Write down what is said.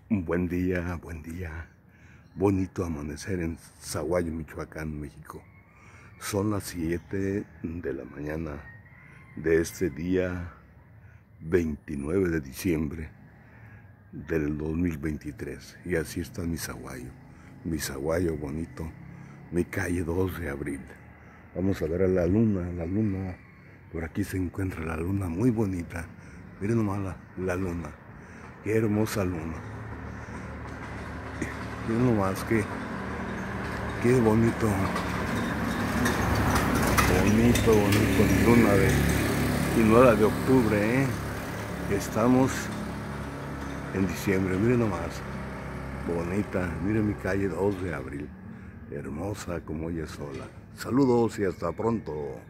Un buen día, buen día. Bonito amanecer en Zaguayo, Michoacán, México. Son las 7 de la mañana de este día 29 de diciembre del 2023. Y así está mi Zaguayo bonito, mi calle 2 de abril. Vamos a ver a la luna. Por aquí se encuentra la luna muy bonita. Miren nomás la luna. Qué hermosa luna. Miren nomás qué bonito. Luna de octubre, Estamos en diciembre, miren nomás. Bonita, miren mi calle 2 de abril. Hermosa como ella sola. Saludos y hasta pronto.